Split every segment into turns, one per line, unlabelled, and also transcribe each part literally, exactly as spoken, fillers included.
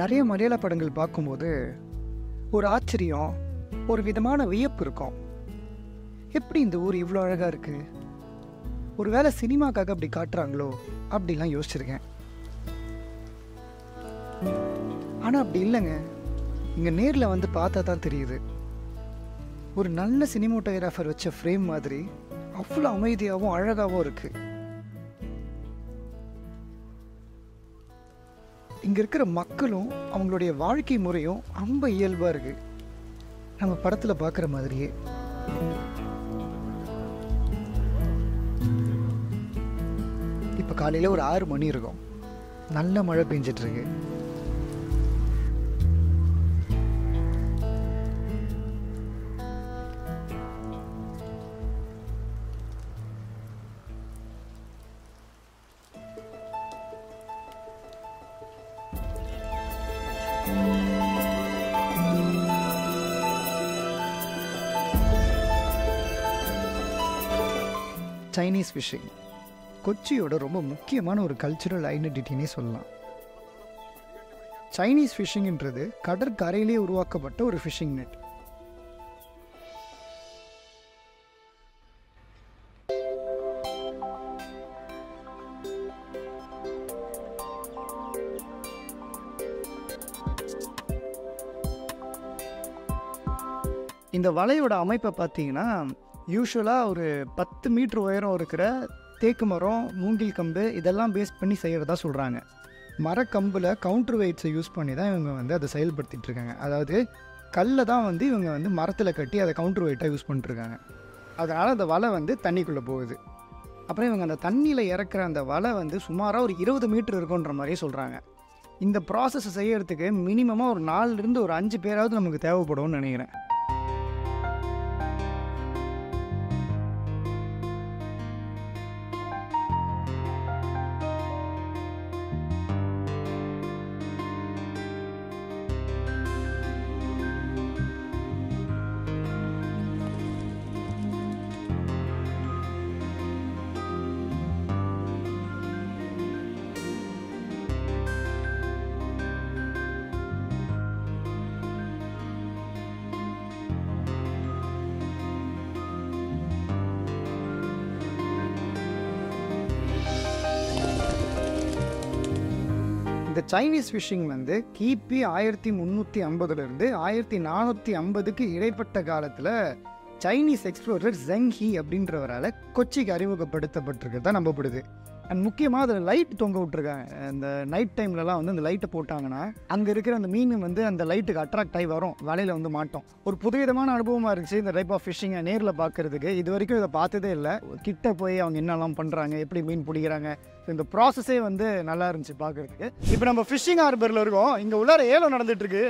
நிறைய மலையாள படங்கள் பார்க்கும்போது ஒரு ஆச்சரியம், ஒரு விதமான வியப்பு இருக்கும். எப்படி இந்த ஊர் இவ்வளோ அழகாக இருக்குது, ஒரு வேளை சினிமாக்காக அப்படி காட்டுறாங்களோ அப்படிலாம் யோசிச்சிருக்கேன். ஆனால் அப்படி இல்லைங்க. இங்கே நேரில் வந்து பார்த்தா தான் தெரியுது. ஒரு நல்ல சினிமோட்டோகிராஃபர் வச்ச ஃப்ரேம் மாதிரி அவ்வளோ அமைதியாகவும் அழகாகவும் இருக்குது. இங்கே இருக்கிற மக்களும் அவங்களுடைய வாழ்க்கை முறையும் ரொம்ப இயல்பாக இருக்குது, நம்ம படத்தில் பார்க்குற மாதிரியே. இப்போ காலையில் ஒரு ஆறு மணி இருக்கும், நல்ல மழை பெஞ்சிட்ருக்கு. சைனீஸ் ஃபிஷிங் கொச்சியோட ரொம்ப முக்கியமான ஒரு கல்ச்சுரல் ஐடென்டிட்டினே சொல்லலாம். சைனீஸ் ஃபிஷிங்ன்றது கடற்கரையிலே உருவாக்கப்பட்ட ஒரு ஃபிஷிங் நெட். இந்த வலையோட அமைப்பை பார்த்தீங்கன்னா, யூஸ்வலாக ஒரு பத்து மீட்ரு உயரம் இருக்கிற தேக்கு மரம், மூங்கில் கம்பு இதெல்லாம் பேஸ் பண்ணி செய்கிறதா சொல்கிறாங்க. மரக்கம்பில் கவுண்டர் வெயிட்ஸை யூஸ் பண்ணி தான் இவங்க வந்து அதை செயல்படுத்திகிட்டு இருக்காங்க. அதாவது கல்லை தான் வந்து இவங்க வந்து மரத்தில் கட்டி அதை கவுண்டர் வெயிட்டாக யூஸ் பண்ணிட்டுருக்காங்க. அதனால் அந்த வலை வந்து தண்ணிக்குள்ளே போகுது. அப்புறம் இவங்க அந்த தண்ணியில் இறக்குற அந்த வலை வந்து சுமாராக ஒரு இருபது மீட்ரு இருக்குன்ற மாதிரியே சொல்கிறாங்க. இந்த ப்ராசஸை செய்கிறதுக்கு மினிமமாக ஒரு நாலுலேருந்து ஒரு அஞ்சு பேராவது நமக்கு தேவைப்படும்னு நினைக்கிறேன். இந்த சைனீஸ் ஃபிஷிங் வந்து கிபி ஆயிரத்தி முந்நூற்றி ஐம்பதுலேருந்து ஆயிரத்தி நானூற்றி ஐம்பதுக்கு இடைப்பட்ட காலத்தில் சைனீஸ் எக்ஸ்ப்ளோரர் ஜெங் ஹி அப்படின்றவரால் கொச்சிக்கு அறிமுகப்படுத்தப்பட்டிருக்கிறதா நம்பப்படுது. அண்ட் முக்கியமாக அதில் லைட் தொங்க விட்ருக்காங்க. அந்த நைட் டைம்லலாம் வந்து அந்த லைட்டை போட்டாங்கன்னா அங்கே இருக்கிற அந்த மீன் வந்து அந்த லைட்டுக்கு அட்ராக்ட் ஆகி வரும், வலையில் வந்து மாட்டோம். ஒரு புதுவிதமான அனுபவமாக இருந்துச்சு இந்த டைப் ஆஃப் ஃபிஷிங்கை நேரில் பார்க்குறதுக்கு. இது வரைக்கும் இதை பார்த்ததே இல்லை. கிட்ட போய் அவங்க என்னெல்லாம் பண்ணுறாங்க, எப்படி மீன் பிடிக்கிறாங்க, இந்த ப்ராசஸே வந்து நல்லா இருந்துச்சு பார்க்குறதுக்கு. இப்போ நம்ம ஃபிஷிங் ஹார்பரில் இருக்கோம். இங்கே உள்ளார ஏலம் நடந்துகிட்ருக்கு.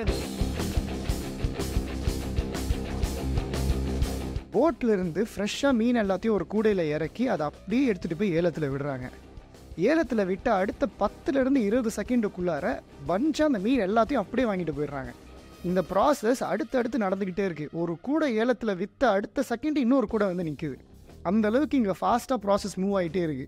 போட்டில் இருந்து ஃப்ரெஷ்ஷாக மீன் எல்லாத்தையும் ஒரு கூடையில் இறக்கி அதை அப்படியே எடுத்துகிட்டு போய் ஏலத்தில் விடுறாங்க. ஏலத்தில் விட்டு அடுத்த பத்துலேருந்து இருபது செகண்டுக்குள்ளார பஞ்சாக அந்த மீன் எல்லாத்தையும் அப்படியே வாங்கிட்டு போயிடுறாங்க. இந்த ப்ராசஸ் அடுத்தடுத்து நடந்துக்கிட்டே இருக்குது. ஒரு கூடை ஏலத்தில் விற்ற அடுத்த செகண்ட் இன்னொரு கூடை வந்து நிற்குது. அந்த அளவுக்கு இங்கே ஃபாஸ்ட்டாக ப்ராசஸ் மூவ் ஆகிட்டே இருக்குது.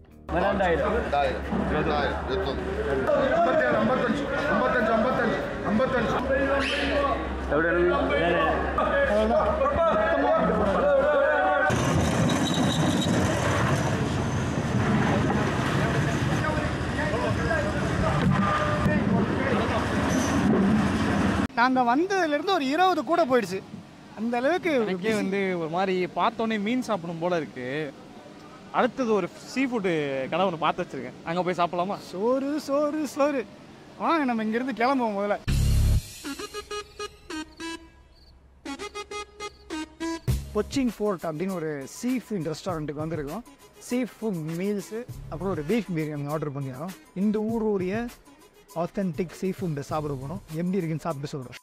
நாங்கள் வந்ததுலேருந்து ஒரு இருபது கூட போயிடுச்சு. அந்த அளவுக்கு
எனக்கே வந்து ஒரு மாதிரி பார்த்தோன்னே மீன் சாப்பிடணும் போல இருக்கு. அடுத்தது ஒரு சீ ஃபுட்டு கடை ஒன்று பார்த்து வச்சிருக்கேன், அங்கே போய் சாப்பிடலாமா?
சோறு சோறு சோறு வாங்க, நம்ம இங்கேருந்து கிளம்புவோம். முதல்ல கொச்சின் ஃபோர்ட் அப்படின்னு ஒரு சீ ஃபுட் ரெஸ்டாரண்ட்டுக்கு வந்திருக்கோம். சீ ஃபுட் மீல்ஸு அப்புறம் ஒரு பீஃப் பிரியாணி ஆர்டர் பண்ணிடுறோம். இந்த ஊருடைய ஆத்தென்டிக் சீ ஃபுட்டை சாப்பிட போகிறோம். எப்படி இருக்குன்னு சாப்பிட்டு சொல்கிறோம்.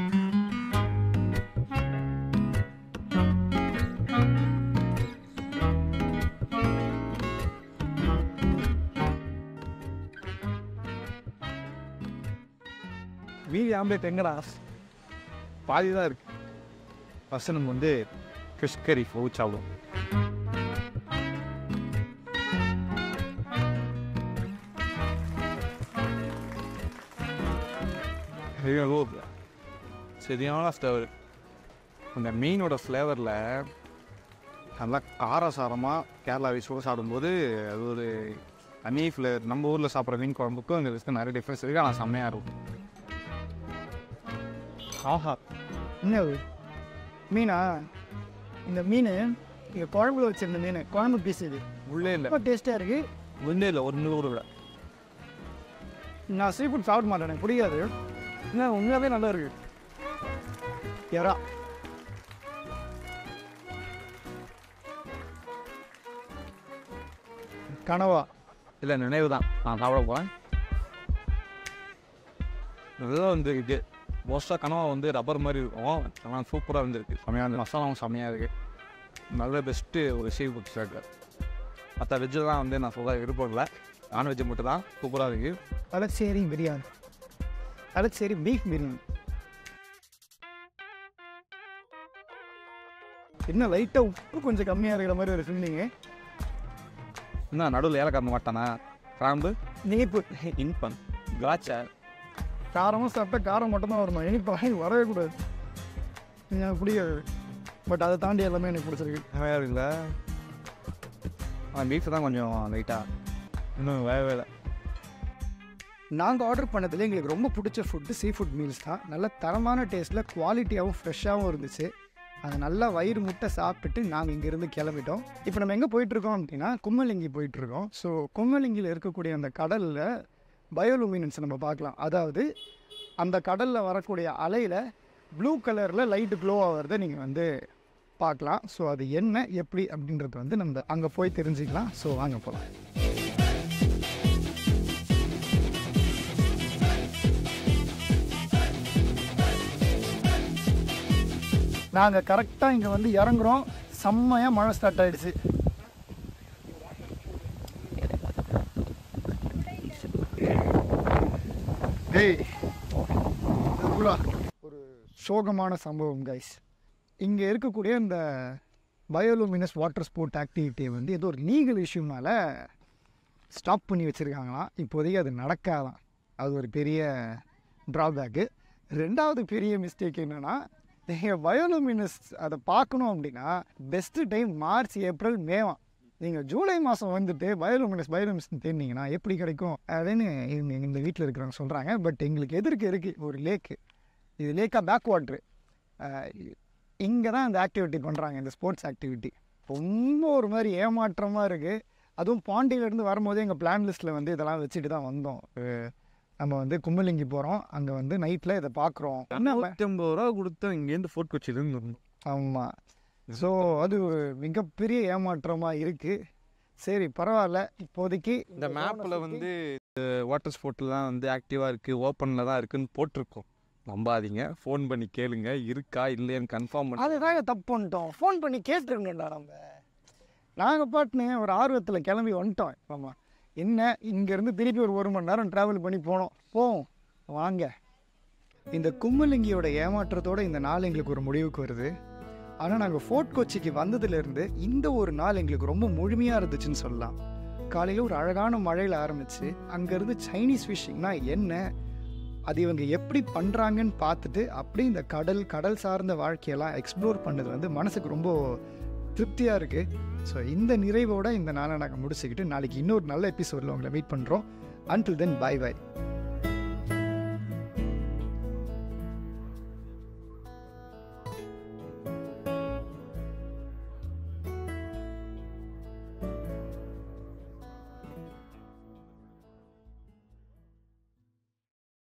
மீதி ஆம்லேட் எங்கடா? பாதி தான் இருக்கு. ஃபஸ்ட்டு நம்ம வந்து ஃபிஷ் கறி ஃபோர் சாப்பிடுவோம்.
சரியான ஃப்ளேவர். அந்த மீனோட ஃப்ளேவரில் நல்லா காரசாரமாக கேரளா விஷயம் சாப்பிடும்போது அது ஒரு தனி ஃப்ளேவர். நம்ம ஊரில் சாப்பிட்ற மீன் குழம்புக்கும் அங்கே இருக்க நிறைய டிஃப்ரென்ஸ் இருக்குது. ஆனால் செம்மையாக இருக்கும்.
ஆஹா, என்ன மீனா? இந்த மீன் இங்கே குழம்புல வச்சுருந்த மீன், குழம்பு பீஸ் இது
உள்ளே இல்லை,
ரொம்ப டேஸ்ட்டாக இருக்குது.
ஒன்றே இல்லை, ஒன்று கூட விட.
நான் சீ ஃபுட் சாப்பிட மாட்டேன், எனக்கு பிடிக்காது. என்ன உண்மையாகவே நல்லா இருக்குது. எறா கனவா
இல்லை, நினைவு தான். நான் சாப்பிட போகிறேன். நல்லா வந்துருக்கு. மோஸ்ட்டாக கனவா வந்து ரப்பர் மாதிரி இருக்கும். ஆனால் சூப்பராக வந்துருக்கு. செம்மையாக மசாலாவும் செம்மையாக இருக்குது. நல்ல பெஸ்ட்டு ஒரு சீ ஃபுட் ஸ்டார்டர். மற்ற வெஜ்ஜு தான் வந்து நான் சொல்ல விருப்பம் இல்லை. நான்வெஜ்ஜு மட்டும் தான் சூப்பராக இருக்குது.
தலச்சேரி பிரியாணி, தலச்சேரி பீஃப் பிரியாணி. என்ன லைட்டாக உப்பு கொஞ்சம் கம்மியாக இருக்கிற மாதிரி ஒரு ஃபீலிங்கு.
என்ன நடுவில் ஏலக்காய் மாட்டானா? கிராம்பு,
இனிப்பு,
இன்பம், திராட்சை.
காரமாக சாப்பிட்டா காரம் மட்டும்தான் வரணும், இனிப்பு வாங்கி வரவே கூடாது. எனக்கு பிடிக்காது. பட் அதை தாண்டி எல்லாமே எனக்கு பிடிச்சிருக்கு.
வேறு இல்லை. ஆனால் பீஃப் தான் கொஞ்சம் லைட்டாக இன்னும் வேகவே இல்லை.
நாங்கள் ஆர்டர் பண்ணதில் எங்களுக்கு ரொம்ப பிடிச்ச ஃபுட்டு சீ ஃபுட் மீல்ஸ் தான். நல்ல தரமான டேஸ்ட்டில் குவாலிட்டியாகவும் ஃப்ரெஷ்ஷாகவும் இருந்துச்சு. அது நல்லா வயிறு முட்டை சாப்பிட்டுட்டு நாங்கள் இங்கேருந்து கிளம்பிட்டோம். இப்போ நம்ம எங்கே போயிட்டுருக்கோம் அப்படின்னா கும்மலிங்கி போயிட்டுருக்கோம். ஸோ கும்மலிங்கியில் இருக்கக்கூடிய அந்த கடலில் பயோலூமினன்ஸ் நம்ம பார்க்கலாம். அதாவது அந்த கடலில் வரக்கூடிய அலையில் ப்ளூ கலரில் லைட்டு க்ளோ ஆகிறத நீங்கள் வந்து பார்க்கலாம். ஸோ அது என்ன எப்படி அப்படின்றது வந்து நம்ம அங்கே போய் தெரிஞ்சுக்கலாம். ஸோ வாங்க போகலாம். நாங்கள் கரெக்டாக இங்கே வந்து இறங்குறோம். செம்மையாக மழை ஸ்டார்ட் ஆகிடுச்சு. டேய், ஒரு சோகமான சம்பவம் கைஸ். இங்கே இருக்கக்கூடிய இந்த பயோலூமினஸ் வாட்டர் ஸ்போர்ட் ஆக்டிவிட்டியை வந்து ஏதோ ஒரு லீகல் இஷ்யூனால ஸ்டாப் பண்ணி வச்சுருக்காங்களாம். இப்போதைக்கு அது நடக்காதான். அது ஒரு பெரிய ட்ராபேக்கு. ரெண்டாவது பெரிய மிஸ்டேக் என்னென்னா, நீங்கள் பயோலூமினஸ் அதை பார்க்கணும் அப்படின்னா பெஸ்ட்டு டைம் மார்ச், ஏப்ரல், மேவாம். நீங்கள் ஜூலை மாதம் வந்துட்டு பயோலூமினஸ் பயோலூமினஸ் தேடினீங்கன்னா எப்படி கிடைக்கும் அப்படின்னு இவங்க இந்த வீட்டில் இருக்கிறவங்க சொல்கிறாங்க. பட் எங்களுக்கு எதிர்க்க இருக்குது ஒரு லேக்கு. இது லேக்காக பேக் வாட்ரு. இங்கே தான் இந்த ஆக்டிவிட்டி பண்ணுறாங்க, இந்த ஸ்போர்ட்ஸ் ஆக்டிவிட்டி. ரொம்ப ஒரு மாதிரி ஏமாற்றமாக இருக்குது. அதுவும் பாண்டியிலேருந்து வரும்போதே எங்கள் பிளான் லிஸ்ட்டில் வந்து இதெல்லாம் வச்சுட்டு தான் வந்தோம். நம்ம வந்து கும்மலிங்கி போகிறோம், அங்கே வந்து நைட்டில் இதை பார்க்குறோம்.
நூற்றி ஐம்பது ரூபா கொடுத்து இங்கேருந்து ஃபோர்ட் கொச்சியிலேருந்து இருந்தோம்.
ஆமாம். ஸோ அது மிகப்பெரிய ஏமாற்றமாக இருக்குது. சரி பரவாயில்ல, இப்போதைக்கு
இந்த மேப்பில் வந்து வாட்டர் ஸ்போர்ட்லாம் வந்து ஆக்டிவாக இருக்குது, ஓப்பனில் தான் இருக்குதுன்னு போட்டிருக்கோம். நம்பாதீங்க, ஃபோன் பண்ணி கேளுங்க இருக்கா இல்லையான்னு கன்ஃபார்ம் பண்ணி.
அதுதாங்க தப்பு பண்ணிட்டோம். ஃபோன் பண்ணி கேட்டுருங்கண்டா. நம்ம நாங்கள் பாட்டுன்னு ஒரு ஆர்வத்தில் கிளம்பி வந்துட்டோம். ஆமாம், என்ன இங்கேருந்து திருப்பி ஒரு ஒரு மணி நேரம் ட்ராவல் பண்ணி போனோம். போவோம் வாங்க. இந்த கும்மலிங்கியோட ஏமாற்றத்தோடு இந்த நாள் எங்களுக்கு ஒரு முடிவுக்கு வருது. ஆனால் நாங்கள் ஃபோர்ட் கொச்சிக்கு வந்ததுலேருந்து இந்த ஒரு நாள் எங்களுக்கு ரொம்ப முழுமையாக இருந்துச்சுன்னு சொல்லலாம். காலையில் ஒரு அழகான மழையில் ஆரம்பித்து அங்கேருந்து சைனீஸ் ஃபிஷ்ஷிங்னா என்ன, அது இவங்க எப்படி பண்ணுறாங்கன்னு பார்த்துட்டு அப்படி இந்த கடல் கடல் சார்ந்த வாழ்க்கையெல்லாம் எக்ஸ்ப்ளோர் பண்ணது வந்து மனசுக்கு ரொம்ப திருப்தியாக இருக்குது. ஸோ இந்த நிறைவோடு இந்த நாளை நாங்கள் முடிச்சுக்கிட்டு நாளைக்கு இன்னொரு நல்ல எபிசோடில் உங்களை மீட் பண்ணுறோம். Until then bye by.